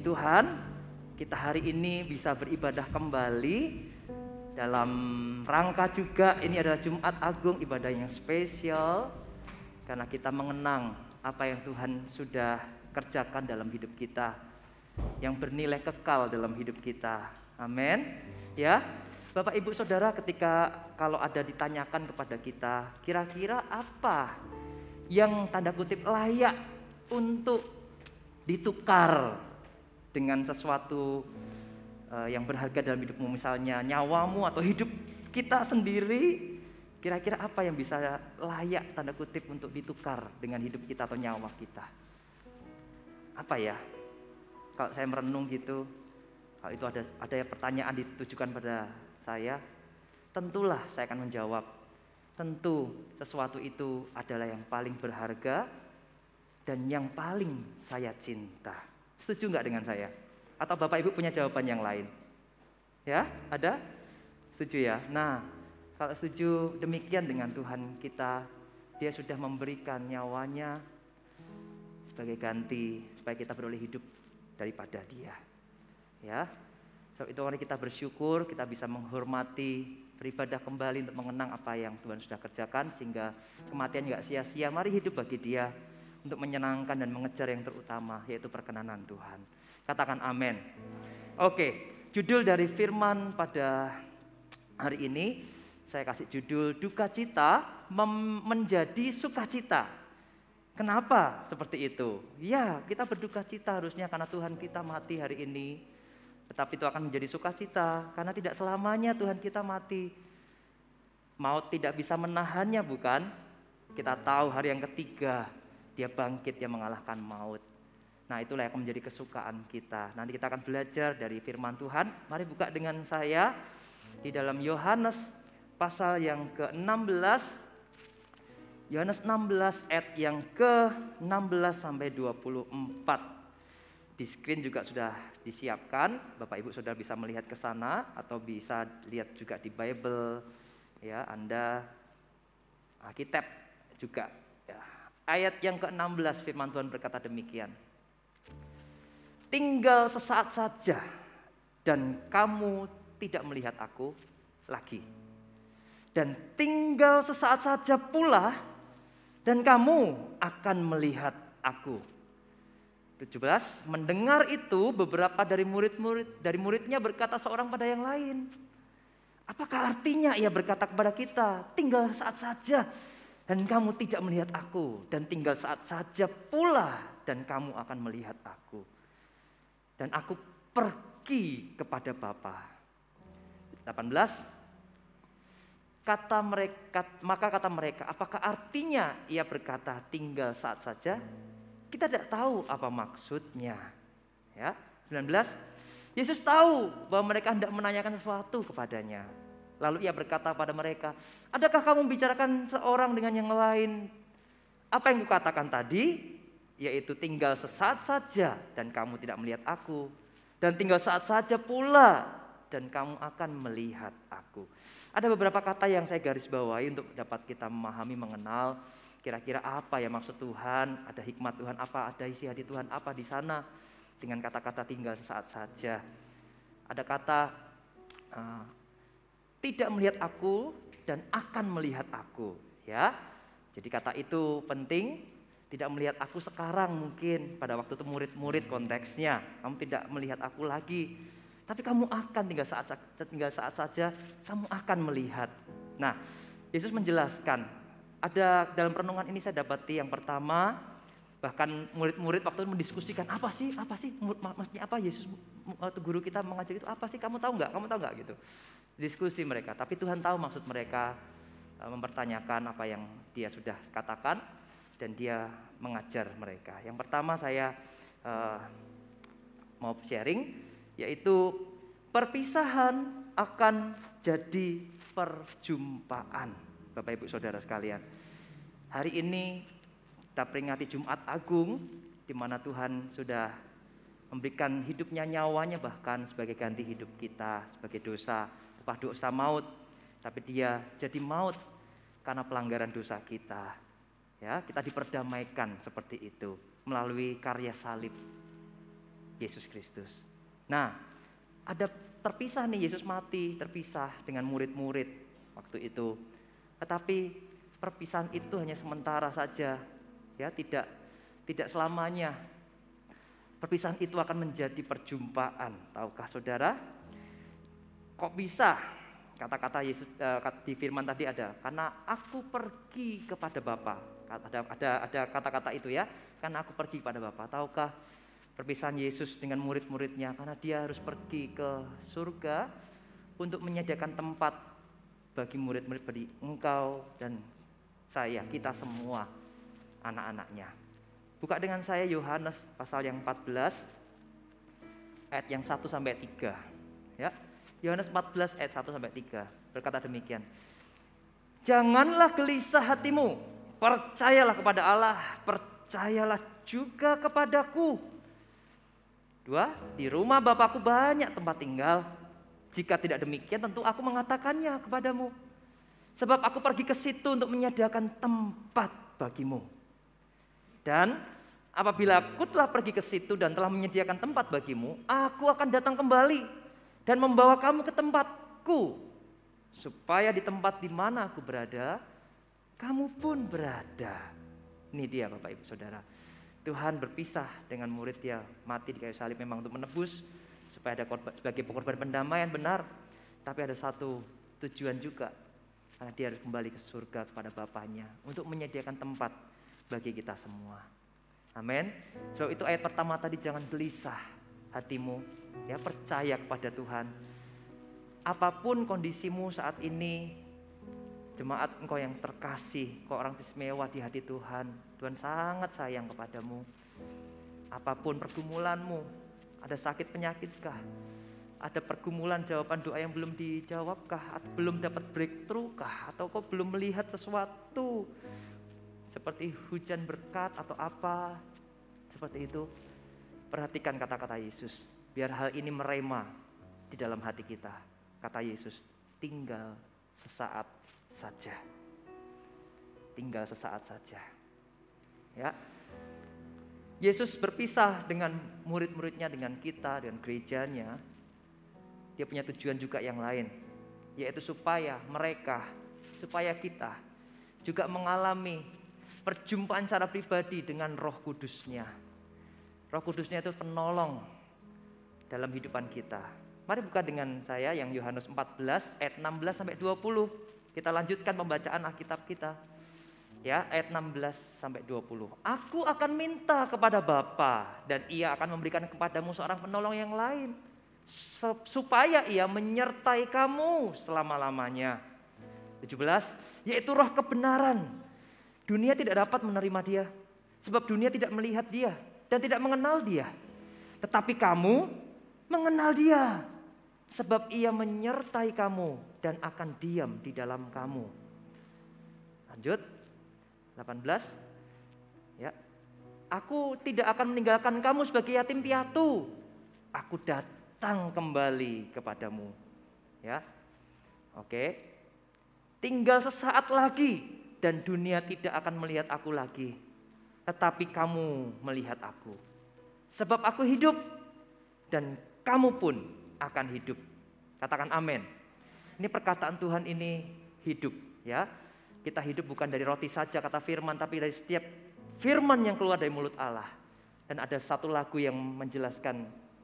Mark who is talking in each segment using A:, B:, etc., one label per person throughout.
A: Tuhan, kita hari ini bisa beribadah kembali dalam rangka juga ini adalah Jumat Agung, ibadah yang spesial karena kita mengenang apa yang Tuhan sudah kerjakan dalam hidup kita, yang bernilai kekal dalam hidup kita. Amin. Ya, Bapak Ibu Saudara, ketika kalau ada ditanyakan kepada kita, kira-kira apa yang tanda kutip layak untuk ditukar dengan sesuatu yang berharga dalam hidupmu, misalnya nyawamu atau hidup kita sendiri, kira-kira apa yang bisa layak tanda kutip untuk ditukar dengan hidup kita atau nyawa kita? Apa ya? Kalau saya merenung gitu, kalau itu ada pertanyaan ditujukan pada saya, tentulah saya akan menjawab, tentu sesuatu itu adalah yang paling berharga dan yang paling saya cinta. Setuju nggak dengan saya? Atau Bapak Ibu punya jawaban yang lain? Ya, ada? Setuju ya? Nah, kalau setuju demikian dengan Tuhan kita, Dia sudah memberikan nyawanya sebagai ganti supaya kita beroleh hidup daripada Dia. Ya, sebab itu mari kita bersyukur, kita bisa menghormati, beribadah kembali untuk mengenang apa yang Tuhan sudah kerjakan sehingga kematian nggak sia-sia. Mari hidup bagi Dia untuk menyenangkan dan mengejar yang terutama, yaitu perkenanan Tuhan. Katakan amin. Oke, judul dari firman pada hari ini saya kasih judul Duka Cita Menjadi Sukacita. Kenapa seperti itu? Ya, kita berduka cita harusnya karena Tuhan kita mati hari ini. Tetapi itu akan menjadi sukacita karena tidak selamanya Tuhan kita mati. Maut tidak bisa menahannya, bukan? Kita tahu hari yang ketiga Dia bangkit, Dia mengalahkan maut. Nah, itulah yang akan menjadi kesukaan kita. Nanti kita akan belajar dari firman Tuhan. Mari buka dengan saya di dalam Yohanes pasal yang ke-16. Yohanes 16 ayat yang ke-16 sampai 24. Di screen juga sudah disiapkan. Bapak Ibu Saudara bisa melihat ke sana atau bisa lihat juga di Bible. Ya, Anda Alkitab juga. Ya. Ayat yang ke-16 firman Tuhan berkata demikian. Tinggal sesaat saja dan kamu tidak melihat aku lagi. Dan tinggal sesaat saja pula dan kamu akan melihat aku. 17, mendengar itu beberapa dari muridnya berkata seorang pada yang lain. Apakah artinya ia berkata kepada kita, tinggal saat saja dan kamu tidak melihat aku, dan tinggal saat saja pula dan kamu akan melihat aku. Dan aku pergi kepada Bapa. 18, maka kata mereka, apakah artinya ia berkata tinggal saat saja? Kita tidak tahu apa maksudnya. Ya, 19, Yesus tahu bahwa mereka hendak menanyakan sesuatu kepadanya. Lalu ia berkata pada mereka, adakah kamu membicarakan seorang dengan yang lain? Apa yang kukatakan tadi? Yaitu tinggal sesaat saja dan kamu tidak melihat aku. Dan tinggal saat saja pula dan kamu akan melihat aku. Ada beberapa kata yang saya garis bawahi untuk dapat kita memahami, mengenal kira-kira apa ya maksud Tuhan, ada hikmat Tuhan apa, ada isi hati Tuhan apa di sana dengan kata-kata tinggal sesaat saja. Ada kata tidak melihat aku dan akan melihat aku, ya. Jadi kata itu penting. Tidak melihat aku sekarang, mungkin pada waktu itu murid-murid konteksnya, kamu tidak melihat aku lagi, tapi kamu akan tinggal saat saja kamu akan melihat. Nah, Yesus menjelaskan. Ada dalam renungan ini saya dapati yang pertama, bahkan murid-murid waktu itu mendiskusikan apa sih maksudnya apa Yesus waktu guru kita mengajar itu apa sih, kamu tahu nggak gitu. Diskusi mereka, tapi Tuhan tahu maksud mereka mempertanyakan apa yang Dia sudah katakan dan Dia mengajar mereka. Yang pertama saya mau sharing, yaitu perpisahan akan jadi perjumpaan. Bapak Ibu Saudara sekalian, hari ini kita peringati Jumat Agung, di mana Tuhan sudah memberikan hidupnya, nyawanya bahkan sebagai ganti hidup kita sebagai dosa, upah dosa maut. Tapi Dia jadi maut karena pelanggaran dosa kita. Ya, kita diperdamaikan seperti itu melalui karya salib. Yesus Kristus. Nah, ada terpisah nih, Yesus mati terpisah dengan murid-murid waktu itu. Tetapi perpisahan itu hanya sementara saja, ya, tidak selamanya. Perpisahan itu akan menjadi perjumpaan. Tahukah saudara? Kok bisa? Kata-kata Yesus di firman tadi ada, karena aku pergi kepada Bapa. Ada kata-kata itu ya, karena aku pergi kepada Bapa. Tahukah perpisahan Yesus dengan murid-muridnya? Karena dia harus pergi ke surga untuk menyediakan tempat bagi murid-murid, bagi engkau dan saya, kita semua anak-anaknya. Buka dengan saya Yohanes pasal yang 14 ayat yang 1 sampai 3. Ya. Yohanes 14 ayat 1 sampai 3 berkata demikian. Janganlah gelisah hatimu, percayalah kepada Allah, percayalah juga kepadaku. 2, di rumah Bapakku banyak tempat tinggal. Jika tidak demikian tentu aku mengatakannya kepadamu. Sebab aku pergi ke situ untuk menyediakan tempat bagimu. Dan apabila aku telah pergi ke situ dan telah menyediakan tempat bagimu, aku akan datang kembali dan membawa kamu ke tempatku, supaya di tempat di mana aku berada, kamu pun berada. Ini dia Bapak Ibu Saudara. Tuhan berpisah dengan murid dia, mati di kayu salib memang untuk menebus, supaya ada korban, sebagai korban pendamaian benar. Tapi ada satu tujuan juga, karena dia harus kembali ke surga kepada Bapaknya untuk menyediakan tempat bagi kita semua. Amin. Sebab itu ayat pertama tadi, jangan gelisah hatimu, ya, percaya kepada Tuhan. Apapun kondisimu saat ini, jemaat engkau yang terkasih, kau orang istimewa di hati Tuhan. Tuhan sangat sayang kepadamu. Apapun pergumulanmu, ada sakit penyakitkah? Ada pergumulan jawaban doa yang belum dijawabkah? Atau belum dapat breakthrough kah? Atau kau belum melihat sesuatu seperti hujan berkat atau apa seperti itu? Perhatikan kata-kata Yesus, biar hal ini merema di dalam hati kita. Kata Yesus, tinggal sesaat saja. Tinggal sesaat saja. Ya. Yesus berpisah dengan murid-muridnya, dengan kita, dengan gerejanya. Dia punya tujuan juga yang lain, yaitu supaya kita juga mengalami perjumpaan secara pribadi dengan Roh Kudus-Nya. Roh Kudus-Nya itu penolong dalam hidupan kita. Mari buka dengan saya yang Yohanes 14 ayat 16 sampai 20. Kita lanjutkan pembacaan Alkitab kita. Ya, ayat 16 sampai 20. Aku akan minta kepada Bapa dan Ia akan memberikan kepadamu seorang penolong yang lain, supaya Ia menyertai kamu selama-lamanya. 17, yaitu Roh kebenaran. Dunia tidak dapat menerima Dia, sebab dunia tidak melihat Dia dan tidak mengenal Dia. Tetapi kamu mengenal Dia, sebab Ia menyertai kamu dan akan diam di dalam kamu. Lanjut, 18. Ya, aku tidak akan meninggalkan kamu sebagai yatim piatu. Aku datang kembali kepadamu. Ya, oke. Tinggal sesaat lagi dan dunia tidak akan melihat aku lagi. Tetapi kamu melihat aku. Sebab aku hidup dan kamu pun akan hidup. Katakan amin. Ini perkataan Tuhan ini hidup, ya. Kita hidup bukan dari roti saja kata firman, tapi dari setiap firman yang keluar dari mulut Allah. Dan ada satu lagu yang menjelaskan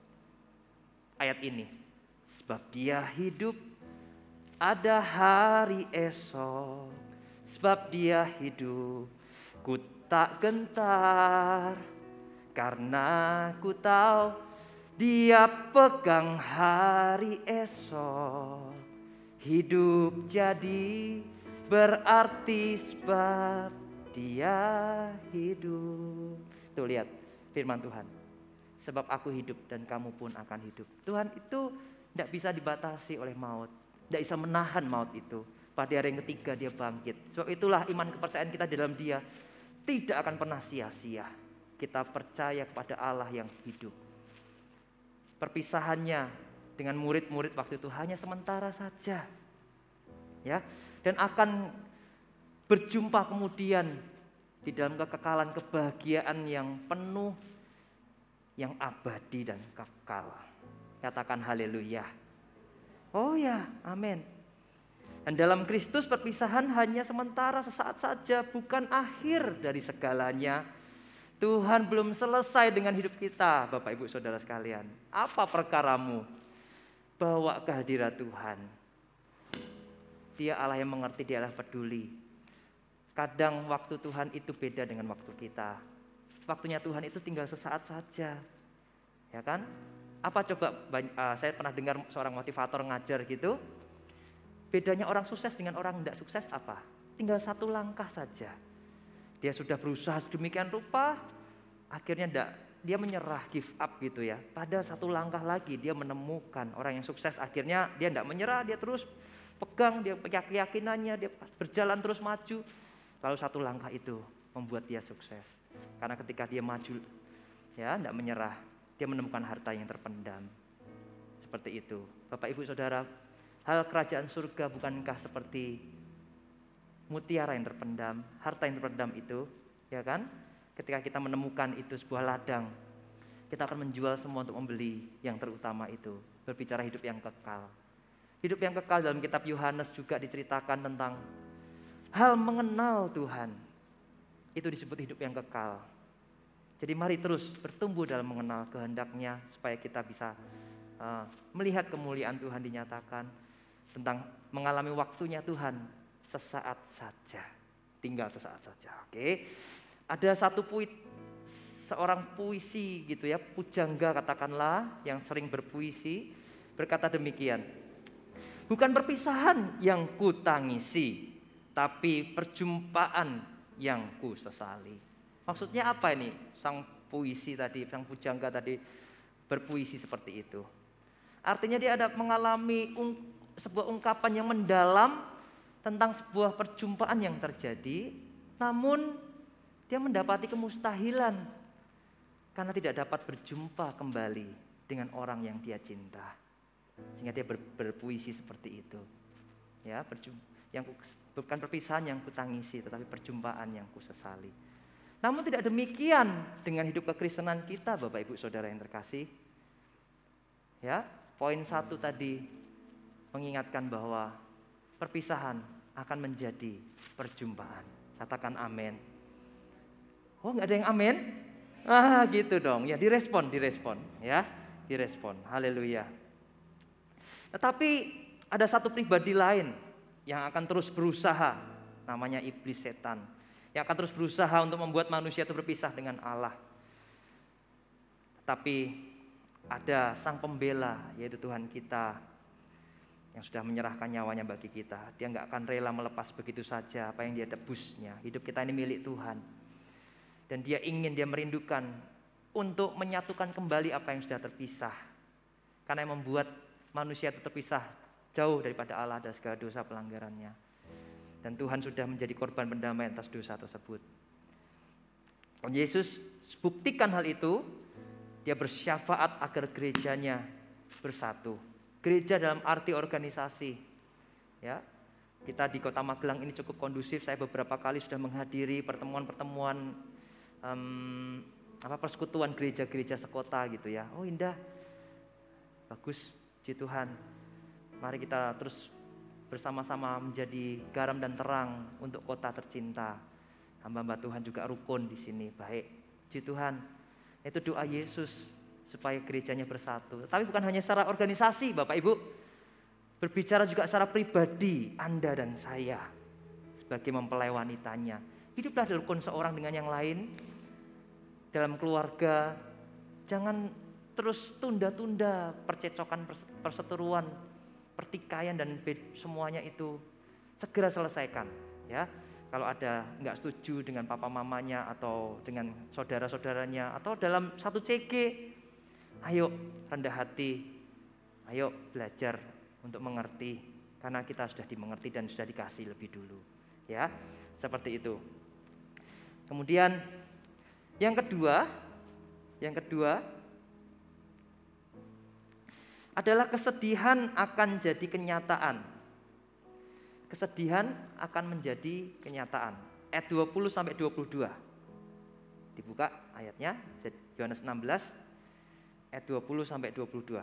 A: ayat ini. Sebab Dia hidup, ada hari esok. Sebab Dia hidup, ku tak gentar, karena ku tahu Dia pegang hari esok. Hidup jadi berarti sebab Dia hidup. Tuh lihat firman Tuhan. Sebab aku hidup dan kamu pun akan hidup. Tuhan itu tidak bisa dibatasi oleh maut. Tidak bisa menahan maut itu. Pada hari yang ketiga Dia bangkit. Sebab itulah iman kepercayaan kita dalam Dia tidak akan pernah sia-sia. Kita percaya kepada Allah yang hidup. Perpisahannya dengan murid-murid waktu itu hanya sementara saja. Ya, dan akan berjumpa kemudian di dalam kekekalan kebahagiaan yang penuh yang abadi dan kekal. Katakan haleluya. Oh ya, amin. Dan dalam Kristus perpisahan hanya sementara, sesaat saja, bukan akhir dari segalanya. Tuhan belum selesai dengan hidup kita, Bapak Ibu Saudara sekalian. Apa perkaramu? Bawa kehadirat Tuhan. Dia Allah yang mengerti, dia Allah peduli. Kadang waktu Tuhan itu beda dengan waktu kita. Waktunya Tuhan itu tinggal sesaat saja. Ya kan? Apa coba, saya pernah dengar seorang motivator ngajar gitu. Bedanya orang sukses dengan orang tidak sukses apa? Tinggal satu langkah saja. Dia sudah berusaha sedemikian rupa, akhirnya dia menyerah, give up gitu ya. Pada satu langkah lagi dia menemukan orang yang sukses, akhirnya dia tidak menyerah, dia terus pegang, dia keyakinannya, dia berjalan terus maju. Lalu satu langkah itu membuat dia sukses. Karena ketika dia maju, ya tidak menyerah, dia menemukan harta yang terpendam. Seperti itu. Bapak Ibu Saudara, hal kerajaan surga bukankah seperti mutiara yang terpendam, harta yang terpendam itu, ya kan? Ketika kita menemukan itu sebuah ladang, kita akan menjual semua untuk membeli yang terutama itu. Berbicara hidup yang kekal. Hidup yang kekal dalam kitab Yohanes juga diceritakan tentang hal mengenal Tuhan. Itu disebut hidup yang kekal. Jadi mari terus bertumbuh dalam mengenal kehendak-Nya supaya kita bisa melihat kemuliaan Tuhan dinyatakan, tentang mengalami waktunya Tuhan. Sesaat saja, tinggal sesaat saja. Oke, ada seorang puisi gitu ya, pujangga katakanlah, yang sering berpuisi, berkata demikian. Bukan perpisahan yang kutangisi, tapi perjumpaan yang kusesali. Maksudnya apa ini? Sang puisi tadi, sang pujangga tadi berpuisi seperti itu. Artinya dia ada mengalami sebuah ungkapan yang mendalam tentang sebuah perjumpaan yang terjadi, namun dia mendapati kemustahilan karena tidak dapat berjumpa kembali dengan orang yang dia cinta, sehingga dia berpuisi seperti itu. Ya, bukan perpisahan yang kutangisi, tetapi perjumpaan yang kusesali. Namun tidak demikian dengan hidup kekristenan kita, Bapak Ibu Saudara yang terkasih. Ya, poin 1 tadi mengingatkan bahwa perpisahan akan menjadi perjumpaan. Katakan amin. Oh, nggak ada yang amin? Gitu dong. Ya, direspon ya, direspon. Haleluya. Tetapi ada satu pribadi lain yang akan terus berusaha, namanya iblis setan, yang akan terus berusaha untuk membuat manusia itu berpisah dengan Allah. Tapi ada sang pembela, yaitu Tuhan kita, yang sudah menyerahkan nyawanya bagi kita. Dia nggak akan rela melepas begitu saja apa yang dia tebusnya. Hidup kita ini milik Tuhan. Dan dia merindukan untuk menyatukan kembali apa yang sudah terpisah. Karena yang membuat manusia itu terpisah jauh daripada Allah dan segala dosa pelanggarannya. Dan Tuhan sudah menjadi korban pendamaian atas dosa tersebut. Dan Yesus buktikan hal itu. Dia bersyafaat agar gerejanya bersatu. Gereja dalam arti organisasi, ya. Kita di Kota Magelang ini cukup kondusif. Saya beberapa kali sudah menghadiri pertemuan-pertemuan persekutuan gereja-gereja sekota gitu ya. Oh, indah, bagus, puji Tuhan. Mari kita terus bersama-sama menjadi garam dan terang untuk kota tercinta. Hamba-hamba Tuhan juga rukun di sini, baik, puji Tuhan. Itu doa Yesus supaya gerejanya bersatu. Tapi bukan hanya secara organisasi, Bapak Ibu. Berbicara juga secara pribadi, Anda dan saya sebagai mempelai wanitanya. Hiduplah rukun seorang dengan yang lain. Dalam keluarga, jangan terus tunda-tunda percecokan, perseteruan, pertikaian dan semuanya itu segera selesaikan, ya. Kalau ada nggak setuju dengan papa mamanya atau dengan saudara-saudaranya atau dalam satu CG, ayo rendah hati, ayo belajar untuk mengerti, karena kita sudah dimengerti dan sudah dikasih lebih dulu, ya, seperti itu. Kemudian yang kedua adalah kesedihan akan jadi kenyataan. Kesedihan akan menjadi kenyataan. Ayat 20 sampai 22. Dibuka ayatnya, Yohanes 16. ayat 20 sampai 22.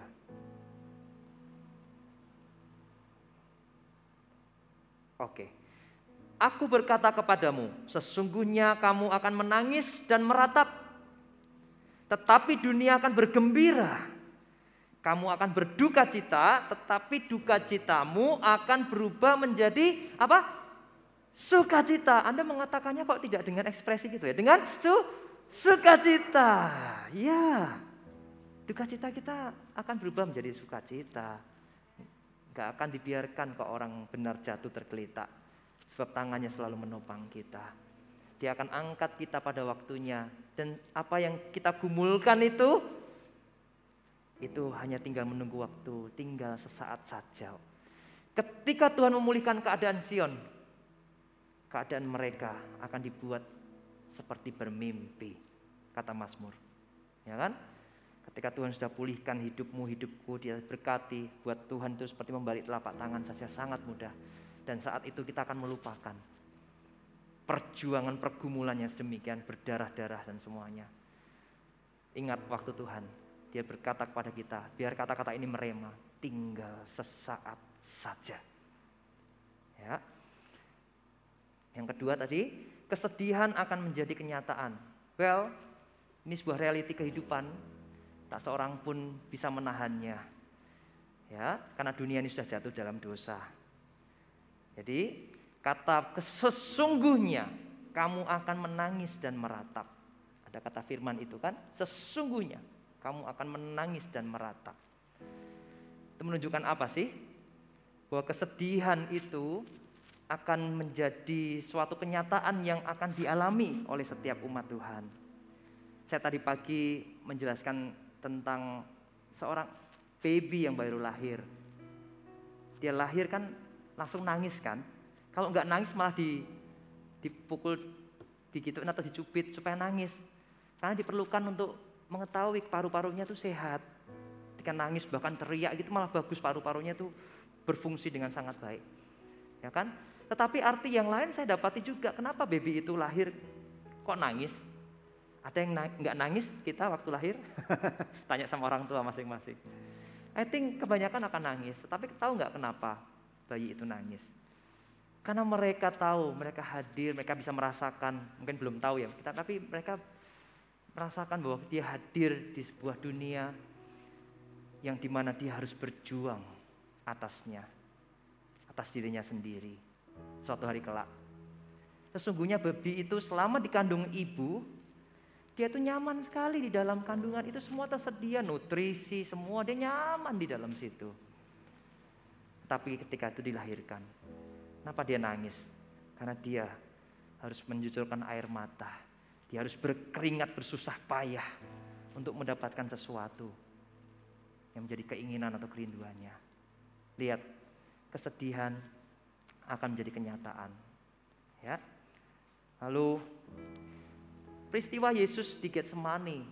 A: Oke. Aku berkata kepadamu, sesungguhnya kamu akan menangis dan meratap, tetapi dunia akan bergembira. Kamu akan berduka cita, tetapi duka citamu akan berubah menjadi apa? Sukacita. Anda mengatakannya kok tidak dengan ekspresi gitu ya? Dengan sukacita. Ya, duka cita kita akan berubah menjadi sukacita. Gak akan dibiarkan kok orang benar jatuh tergeletak. Sebab tangannya selalu menopang kita. Dia akan angkat kita pada waktunya. Dan apa yang kita gumulkan itu hanya tinggal menunggu waktu, tinggal sesaat saja. Ketika Tuhan memulihkan keadaan Sion, keadaan mereka akan dibuat seperti bermimpi, kata Mazmur. Ya kan? Ketika Tuhan sudah pulihkan hidupmu, hidupku, Dia berkati, buat Tuhan itu seperti membalik telapak tangan saja, sangat mudah. Dan saat itu kita akan melupakan perjuangan pergumulannya sedemikian, berdarah-darah dan semuanya. Ingat waktu Tuhan, Dia berkata kepada kita, biar kata-kata ini merema, tinggal sesaat saja. Ya. Yang kedua tadi, kesedihan akan menjadi kenyataan. Well, ini sebuah realiti kehidupan, tak seorang pun bisa menahannya. Ya, karena dunia ini sudah jatuh dalam dosa. Jadi, kata sesungguhnya kamu akan menangis dan meratap. Ada kata firman itu kan, sesungguhnya kamu akan menangis dan meratap. Itu menunjukkan apa sih? Bahwa kesedihan itu akan menjadi suatu kenyataan yang akan dialami oleh setiap umat Tuhan. Saya tadi pagi menjelaskan tentang seorang baby yang baru lahir. Dia lahir kan langsung nangis kan. Kalau nggak nangis malah dipukul, digituin atau dicubit supaya nangis. Karena diperlukan untuk mengetahui paru-parunya itu sehat. Ketika nangis bahkan teriak gitu malah bagus, paru-parunya itu berfungsi dengan sangat baik. Ya kan? Tetapi arti yang lain saya dapati juga, kenapa baby itu lahir kok nangis? Ada yang nggak nangis kita waktu lahir? Tanya sama orang tua masing-masing. I think kebanyakan akan nangis, tetapi tahu nggak kenapa bayi itu nangis? Karena mereka tahu, mereka hadir, mereka bisa merasakan, mungkin belum tahu ya, tapi mereka merasakan bahwa dia hadir di sebuah dunia yang dimana dia harus berjuang atasnya, atas dirinya sendiri, suatu hari kelak. Sesungguhnya baby itu selama dikandung ibu, dia tuh nyaman sekali di dalam kandungan itu, semua tersedia, nutrisi, semua dia nyaman di dalam situ. Tapi ketika itu dilahirkan, kenapa dia nangis? Karena dia harus mencucurkan air mata. Dia harus berkeringat, bersusah payah untuk mendapatkan sesuatu yang menjadi keinginan atau kerinduannya. Lihat, kesedihan akan menjadi kenyataan. Ya. Lalu peristiwa Yesus di Getsemani.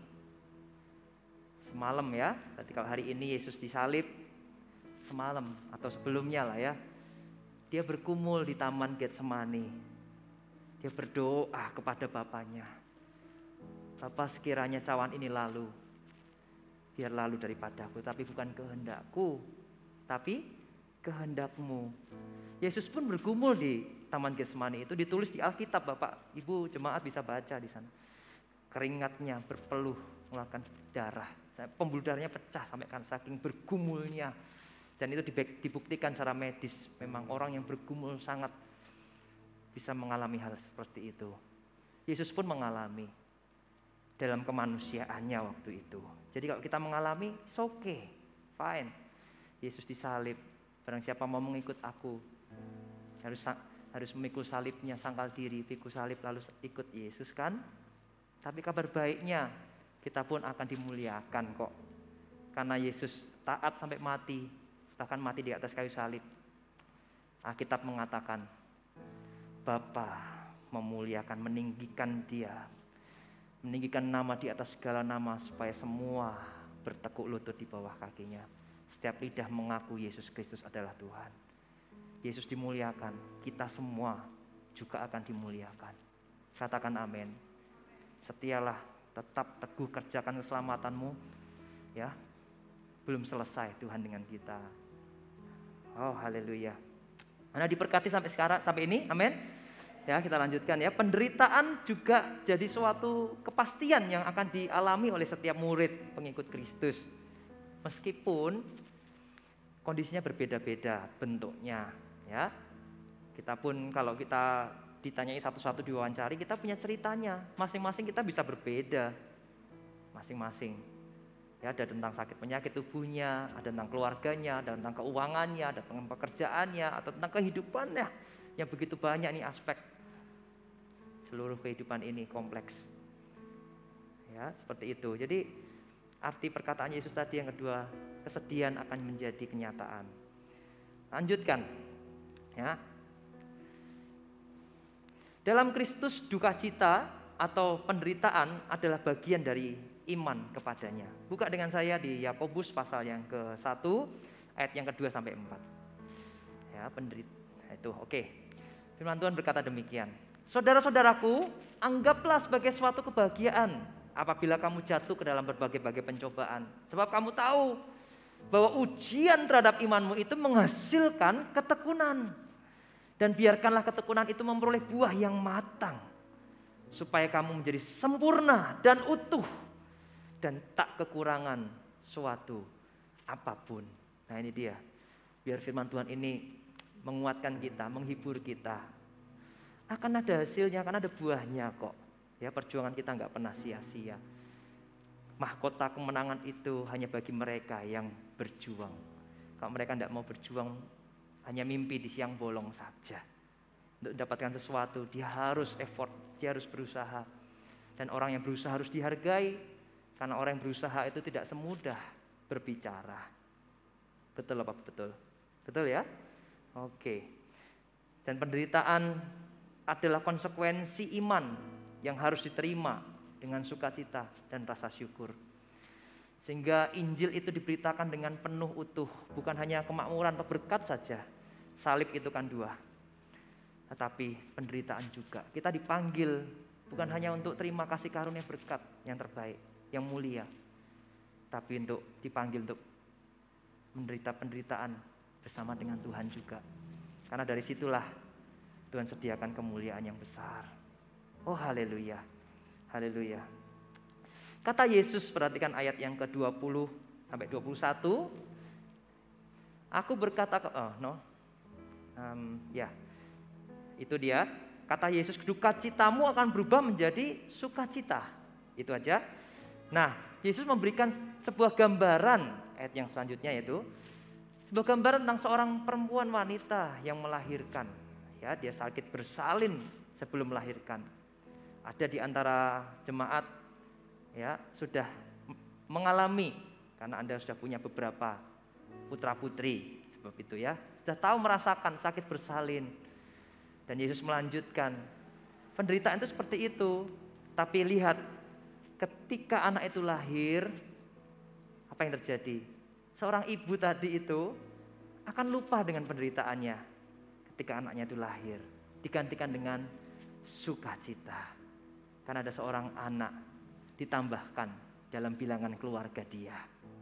A: Semalam ya, berarti kalau hari ini Yesus disalib, semalam atau sebelumnya lah ya. Dia berkumul di taman Getsemani. Dia berdoa kepada Bapaknya. Bapa, sekiranya cawan ini lalu, biar lalu daripadaku, tapi bukan kehendakku, tapi kehendakmu. Yesus pun bergumul di taman Getsemani itu, ditulis di Alkitab, Bapak, Ibu, jemaat bisa baca di sana. Keringatnya berpeluh, mengeluarkan darah, pembuluh darahnya pecah sampai kan saking bergumulnya. Dan itu dibuktikan secara medis, memang orang yang bergumul sangat bisa mengalami hal seperti itu. Yesus pun mengalami dalam kemanusiaannya waktu itu. Jadi kalau kita mengalami, it's okay, fine. Yesus disalib, barang siapa mau mengikut aku, harus memikul salibnya, sangkal diri, pikul salib lalu ikut Yesus kan. Tapi kabar baiknya, kita pun akan dimuliakan kok. Karena Yesus taat sampai mati, bahkan mati di atas kayu salib. Alkitab mengatakan, Bapa memuliakan, meninggikan dia, meninggikan nama di atas segala nama supaya semua bertekuk lutut di bawah kakinya. Setiap lidah mengaku Yesus Kristus adalah Tuhan. Yesus dimuliakan, kita semua juga akan dimuliakan. Katakan amin. Setialah, tetap teguh kerjakan keselamatanmu. Ya, belum selesai Tuhan dengan kita. Oh, haleluya. Anda diberkati sampai sekarang, sampai ini, amin. Ya, kita lanjutkan ya. Penderitaan juga jadi suatu kepastian yang akan dialami oleh setiap murid pengikut Kristus. Meskipun kondisinya berbeda-beda bentuknya, ya. Kita pun kalau kita ditanyai satu-satu diwawancari, kita punya ceritanya. Masing-masing kita bisa berbeda. Masing-masing. Ya, ada tentang sakit penyakit tubuhnya, ada tentang keluarganya, ada tentang keuangannya, ada tentang pekerjaannya, atau tentang kehidupannya. Yang begitu banyak nih aspek. Seluruh kehidupan ini kompleks. Ya, seperti itu. Jadi arti perkataan Yesus tadi yang kedua, kesedihan akan menjadi kenyataan. Lanjutkan. Ya. Dalam Kristus duka cita atau penderitaan adalah bagian dari iman kepadanya. Buka dengan saya di Yakobus pasal yang ke-1 ayat yang ke-2 sampai 4. Ya, penderitaan itu. Oke. Firman Tuhan berkata demikian. Saudara-saudaraku, anggaplah sebagai suatu kebahagiaan apabila kamu jatuh ke dalam berbagai-bagai pencobaan. Sebab kamu tahu bahwa ujian terhadap imanmu itu menghasilkan ketekunan. Dan biarkanlah ketekunan itu memperoleh buah yang matang. Supaya kamu menjadi sempurna dan utuh. Dan tak kekurangan suatu apapun. Nah, ini dia. Biar firman Tuhan ini menguatkan kita, menghibur kita. Akan ada hasilnya, akan ada buahnya kok. Ya, perjuangan kita nggak pernah sia-sia. Mahkota kemenangan itu hanya bagi mereka yang berjuang. Kalau mereka tidak mau berjuang, hanya mimpi di siang bolong saja. Untuk mendapatkan sesuatu, dia harus effort, dia harus berusaha. Dan orang yang berusaha harus dihargai. Karena orang yang berusaha itu tidak semudah berbicara. Betul apa betul? Betul ya? Oke. Dan penderitaan adalah konsekuensi iman yang harus diterima dengan sukacita dan rasa syukur. Sehingga Injil itu diberitakan dengan penuh utuh. Bukan hanya kemakmuran atau berkat saja. Salib itu kan dua. Tetapi penderitaan juga. Kita dipanggil bukan hanya untuk terima kasih karunia berkat yang terbaik, yang mulia, tapi untuk dipanggil untuk menderita penderitaan bersama dengan Tuhan juga. Karena dari situlah Tuhan sediakan kemuliaan yang besar. Oh, haleluya. Haleluya. Kata Yesus, perhatikan ayat yang ke-20 sampai 21. Aku berkata itu dia. Kata Yesus, duka citamu akan berubah menjadi sukacita. Itu aja. Nah, Yesus memberikan sebuah gambaran, ayat yang selanjutnya yaitu sebuah gambaran tentang seorang perempuan wanita yang melahirkan. Ya, dia sakit bersalin sebelum melahirkan. Ada di antara jemaat ya sudah mengalami, karena Anda sudah punya beberapa putra-putri sebab itu ya, sudah tahu merasakan sakit bersalin. Dan Yesus melanjutkan, penderitaan itu seperti itu. Tapi lihat, ketika anak itu lahir, apa yang terjadi? Seorang ibu tadi itu akan lupa dengan penderitaannya ketika anaknya itu lahir. Digantikan dengan sukacita. Karena ada seorang anak ditambahkan dalam bilangan keluarga dia.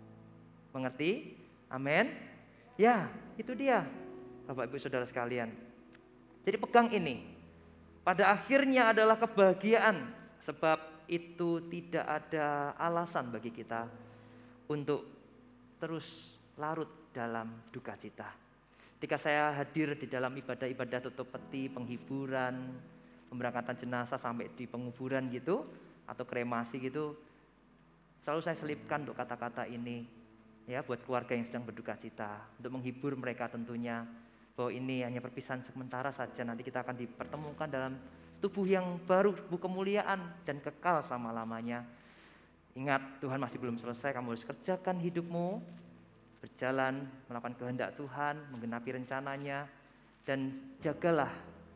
A: Mengerti? Amin? Ya, itu dia. Bapak Ibu Saudara sekalian. Jadi pegang ini. Pada akhirnya adalah kebahagiaan. Sebab itu tidak ada alasan bagi kita untuk terus larut dalam duka cita. Ketika saya hadir di dalam ibadah-ibadah tutup peti, penghiburan, pemberangkatan jenazah sampai di penguburan gitu, atau kremasi gitu, selalu saya selipkan untuk kata-kata ini, ya, buat keluarga yang sedang berduka cita, untuk menghibur mereka tentunya, bahwa ini hanya perpisahan sementara saja, nanti kita akan dipertemukan dalam tubuh yang baru, tubuh kemuliaan dan kekal selama-lamanya. Ingat, Tuhan masih belum selesai, kamu harus kerjakan hidupmu, berjalan, melakukan kehendak Tuhan, menggenapi rencananya, dan jagalah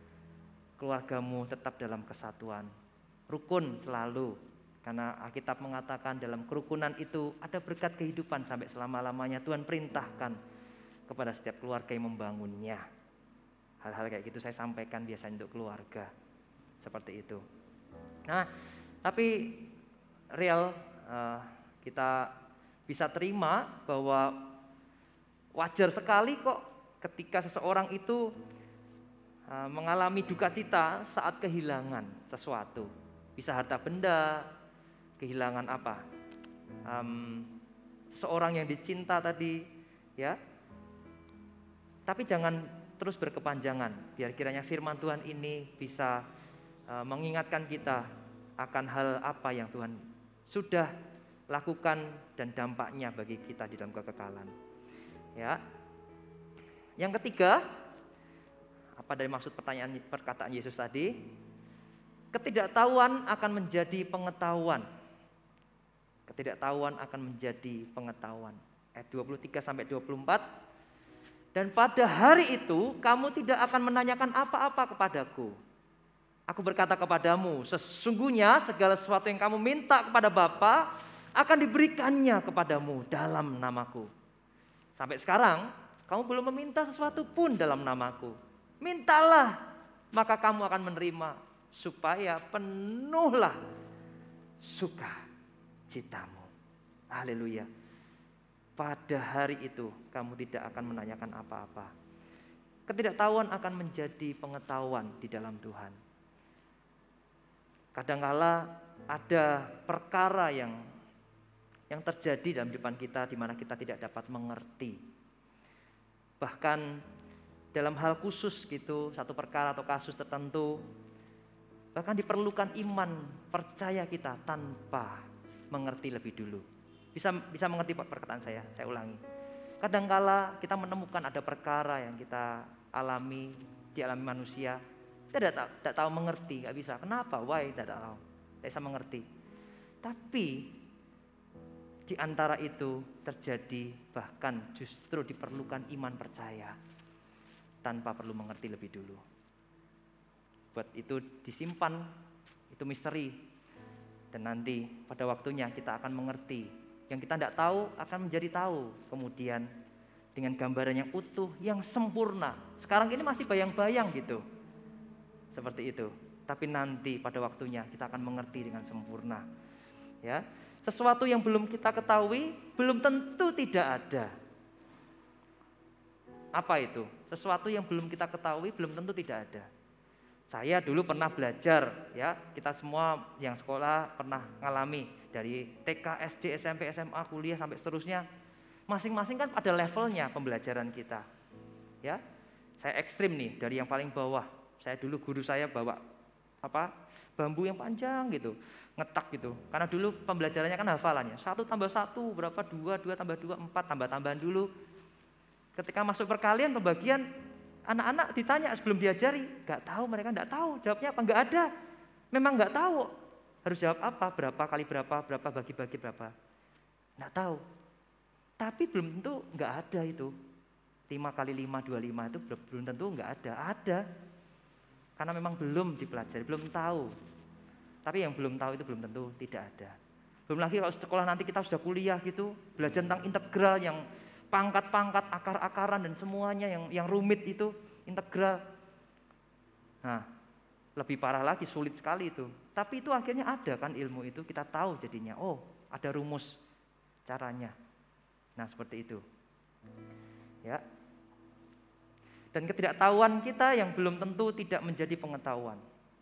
A: keluargamu tetap dalam kesatuan. Rukun selalu, karena Alkitab mengatakan dalam kerukunan itu ada berkat kehidupan sampai selama-lamanya. Tuhan perintahkan kepada setiap keluarga yang membangunnya. Hal-hal kayak gitu saya sampaikan biasanya untuk keluarga. Seperti itu. Nah, tapi real kita bisa terima bahwa wajar sekali kok ketika seseorang itu mengalami duka cita saat kehilangan sesuatu. Bisa harta benda, kehilangan apa? Seorang yang dicinta tadi, ya. Tapi jangan terus berkepanjangan. Biar kiranya firman Tuhan ini bisa mengingatkan kita akan hal apa yang Tuhan sudah lakukan dan dampaknya bagi kita di dalam kekekalan. Ya. Yang ketiga, apa dari maksud perkataan Yesus tadi? Ketidaktahuan akan menjadi pengetahuan. Ketidaktahuan akan menjadi pengetahuan. Ayat 23 sampai 24. Dan pada hari itu kamu tidak akan menanyakan apa-apa kepadaku. Aku berkata kepadamu, sesungguhnya segala sesuatu yang kamu minta kepada Bapa akan diberikannya kepadamu dalam namaku. Sampai sekarang kamu belum meminta sesuatu pun dalam namaku. Mintalah, maka kamu akan menerima, supaya penuhlah sukacitamu. Haleluya. Pada hari itu kamu tidak akan menanyakan apa-apa. Ketidaktahuan akan menjadi pengetahuan di dalam Tuhan. Kadangkala ada perkara yang terjadi dalam kehidupan kita di mana kita tidak dapat mengerti. Bahkan dalam hal khusus gitu, satu perkara atau kasus tertentu, bahkan diperlukan iman percaya kita tanpa mengerti lebih dulu. Bisa mengerti perkataan saya ulangi. Kadangkala kita menemukan ada perkara yang kita dialami manusia, kita tidak tahu mengerti, nggak bisa. Kenapa? Why? Tidak tahu, tidak bisa mengerti. Tapi di antara itu terjadi bahkan justru diperlukan iman percaya tanpa perlu mengerti lebih dulu. Buat itu disimpan, itu misteri. Dan nanti pada waktunya kita akan mengerti. Yang kita tidak tahu akan menjadi tahu. Kemudian dengan gambaran yang utuh, yang sempurna. Sekarang ini masih bayang-bayang gitu. Seperti itu. Tapi nanti pada waktunya kita akan mengerti dengan sempurna. Ya, sesuatu yang belum kita ketahui belum tentu tidak ada. Apa itu? Sesuatu yang belum kita ketahui belum tentu tidak ada. Saya dulu pernah belajar, ya, kita semua yang sekolah pernah ngalami dari TK, SD, SMP, SMA, kuliah sampai seterusnya. Masing-masing kan ada levelnya pembelajaran kita. Ya, saya ekstrim nih dari yang paling bawah. Saya dulu guru saya bawa bambu yang panjang gitu, ngetak gitu. Karena dulu pembelajarannya kan hafalannya 1 tambah 1 berapa, 2 tambah 2 4, tambah-tambahan dulu. Ketika masuk perkalian pembagian, anak-anak ditanya sebelum diajari, nggak tahu, mereka nggak tahu jawabnya apa, nggak ada. Memang nggak tahu harus jawab apa, berapa kali berapa bagi-bagi berapa, nggak tahu. Tapi belum tentu nggak ada itu. 5 kali 5 25 itu belum tentu nggak ada. Karena memang belum dipelajari, belum tahu. Tapi yang belum tahu itu belum tentu tidak ada. Belum lagi kalau sekolah nanti kita sudah kuliah gitu, belajar tentang integral yang pangkat-pangkat, akar-akaran dan semuanya yang rumit itu, integral. Nah, lebih parah lagi, sulit sekali itu. Tapi itu akhirnya ada kan ilmu itu, kita tahu jadinya, oh ada rumus caranya. Nah seperti itu. Ya. Dan ketidaktahuan kita yang belum tentu tidak menjadi pengetahuan.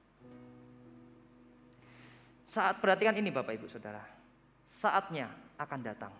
A: Saat perhatikan ini Bapak Ibu Saudara, saatnya akan datang.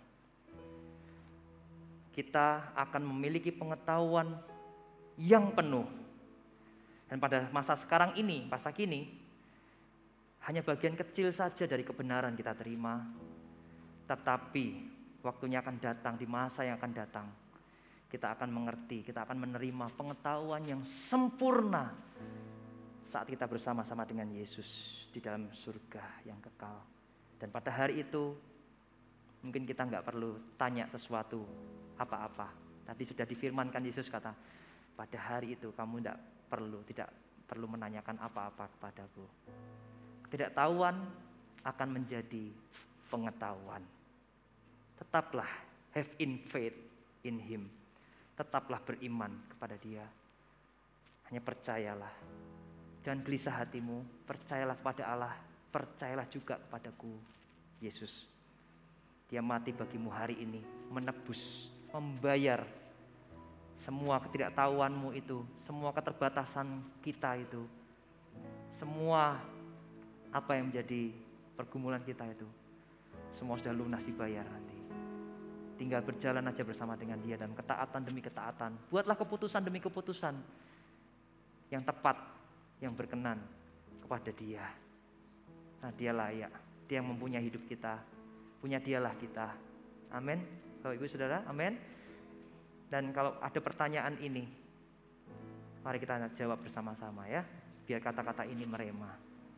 A: Kita akan memiliki pengetahuan yang penuh. Dan pada masa sekarang ini, masa kini, hanya bagian kecil saja dari kebenaran kita terima. Tetapi waktunya akan datang, di masa yang akan datang, kita akan mengerti, kita akan menerima pengetahuan yang sempurna saat kita bersama-sama dengan Yesus di dalam surga yang kekal. Dan pada hari itu mungkin kita nggak perlu tanya sesuatu apa-apa. Tadi sudah difirmankan Yesus kata, pada hari itu kamu tidak perlu menanyakan apa-apa kepadaku. Ketidaktahuan akan menjadi pengetahuan. Tetaplah have in faith in Him. Tetaplah beriman kepada Dia. Hanya percayalah. Jangan gelisah hatimu, percayalah kepada Allah, percayalah juga kepadaku, Yesus. Dia mati bagimu hari ini, menebus, membayar semua ketidaktahuanmu itu, semua keterbatasan kita itu, semua apa yang menjadi pergumulan kita itu, semua sudah lunas dibayar nanti. Tinggal berjalan aja bersama dengan Dia dalam ketaatan demi ketaatan. Buatlah keputusan demi keputusan yang tepat, yang berkenan kepada Dia. Nah, Dia layak, Dia yang mempunyai hidup kita, punya Dialah kita. Amin. Bapak Ibu Saudara, amin. Dan kalau ada pertanyaan ini, mari kita jawab bersama-sama ya, biar kata-kata ini merema.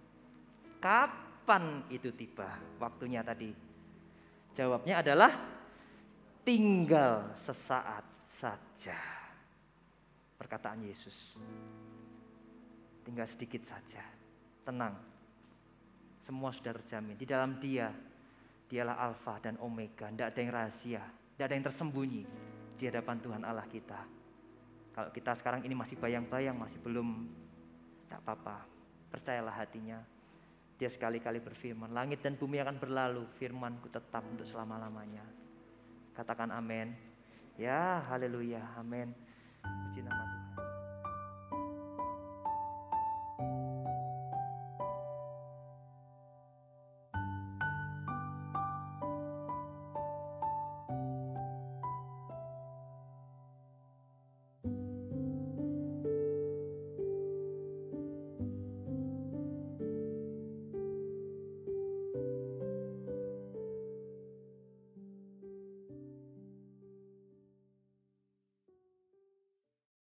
A: Kapan itu tiba waktunya tadi? Jawabnya adalah tinggal sesaat saja. Perkataan Yesus. Tinggal sedikit saja. Tenang. Semua sudah terjamin. Di dalam Dia, Dialah Alfa dan Omega. Tidak ada yang rahasia, tidak ada yang tersembunyi di hadapan Tuhan Allah kita. Kalau kita sekarang ini masih bayang-bayang, masih belum, tidak apa-apa. Percayalah hatinya. Dia sekali-kali berfirman, langit dan bumi akan berlalu, firman-Ku tetap untuk selama-lamanya. Katakan amin. Ya, haleluya, amin. Puji nama Tuhan.